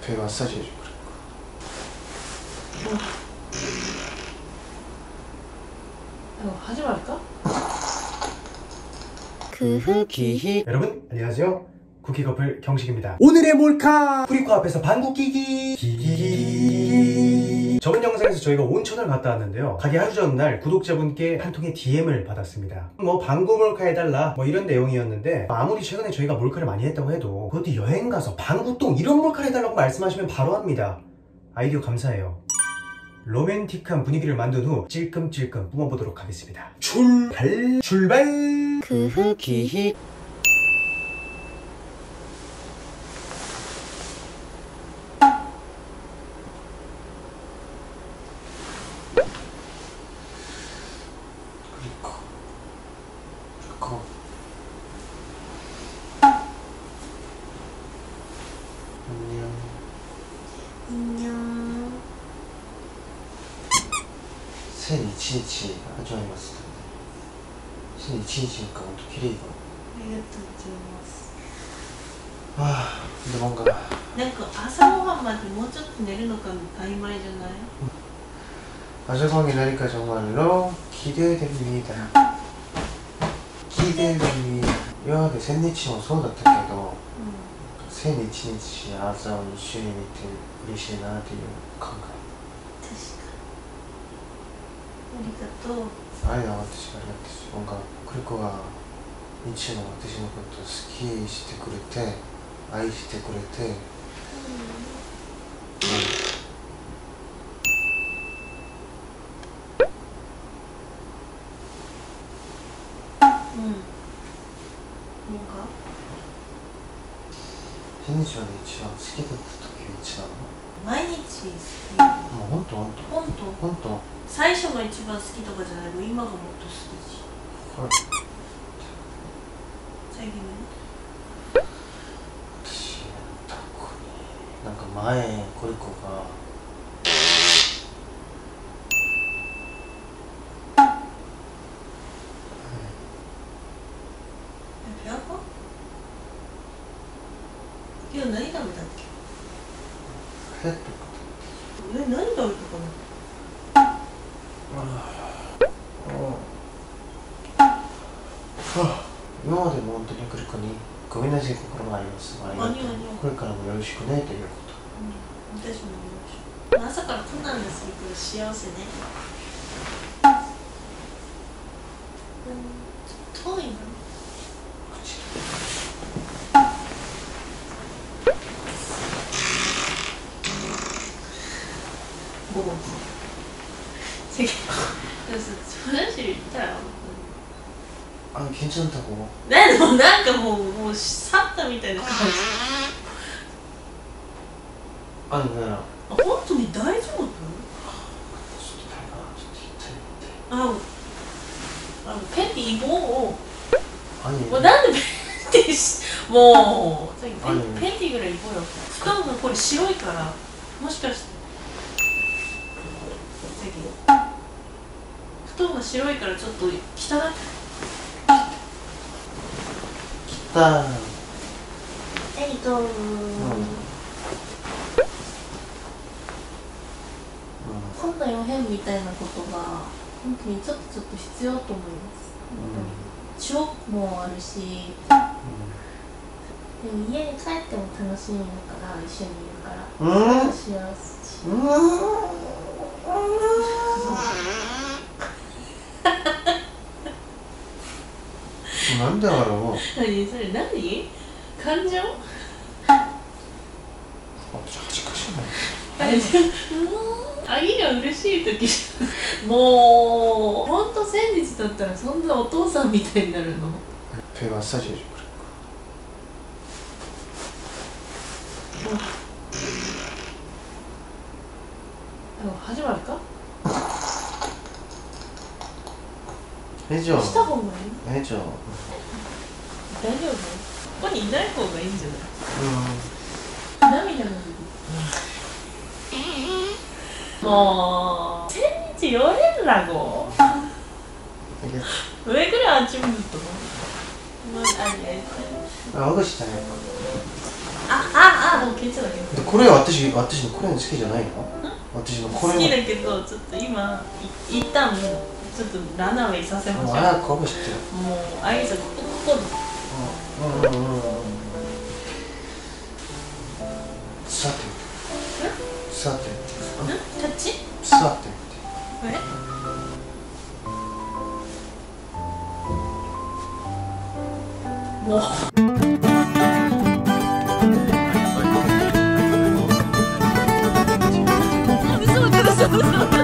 배 마사지 해줘. 하지 말까? 쿠키히 여러분 안녕하세요. 쿠키커플 경식입니다. 오늘의 몰카 프리코 앞에서 방구 끼기 기기기. 저번 영상에서 저희가 온천을 갔다 왔는데요, 가기 하루 전날 구독자분께 한 통의 DM을 받았습니다. 방구 몰카 해달라 이런 내용이었는데, 아무리 최근에 저희가 몰카를 많이 했다고 해도 그것도 여행 가서 방구똥 이런 몰카를 해달라고 말씀하시면 바로 합니다. 아이디어 감사해요. 로맨틱한 분위기를 만든 후 찔끔찔끔 뿜어보도록 하겠습니다. 출발! 쿠키히 안녕. 1001日始まりますので、1001日が本当綺麗だ。 ありがとうございます。 でもなんか朝ごはんまでもうちょっと寝るのか曖昧じゃない？ 아주방이 나니까 정말로 기대됩니다. 기대됩니다. 이번에 1000日もそうだったけど、1001日朝を一緒に見て嬉しいなっていう考え。 ありがとう。 あれは私がやってし、なんかクリコが日の私のことを好きしてくれて、愛してくれて、千日はね、一番好きだった時が一番。 毎日好き。 もう本当本当。 本当。 本当。 最初が一番好きとかじゃないの、今がもっと好きし。 はい。 最近ね。 私特になんか前コリコが今日何食べたっけ？ 何食べ何食べたかな？ 今までも本当にクリコにごめんなさい心があります。これからもよろしくねということ。 私もよろしく。朝からこんなんですけど幸せね。ちょっと遠いな。화장실 있다. 괜찮다고. 네, 뭔가 뭐 샀다 みたいな感じ. 아니 그냥. 本当に大丈夫? 팬티 입어. 아니. 뭐なんで팬티もう팬티ぐらい입어よ. 布団がこれ白いからもしかして。布団が白いからちょっと汚い。本の4編みたいなことが本当にちょっと必要と思います。ショックもあるし、でも家に帰っても楽しいのかな、一緒にいるから。幸せ。 なんでだろう。 何それ、何？感情？ 恥ずかしいな。 あげりゃ嬉しい時もうほんと1000日だったらそんなお父さんみたいになるの。 배マッサージ해줘。 始まるか？ 해줘。 した方がいい？ 해줘。 大丈夫？ここにいない方がいいんじゃない？涙が出る。뭐1000日여행이라고. 왜 그래 아침부터? 뭐 아니 어거시잖아요. もう괜찮아 괜찮아 これは私のこれの好きじゃないの？私のこれ好きだけどちょっと今一旦もうちょっとランナーウェイさせましょう。 ああ、こぼしてる。 もうあいさここさてさてタッチさてもう嘘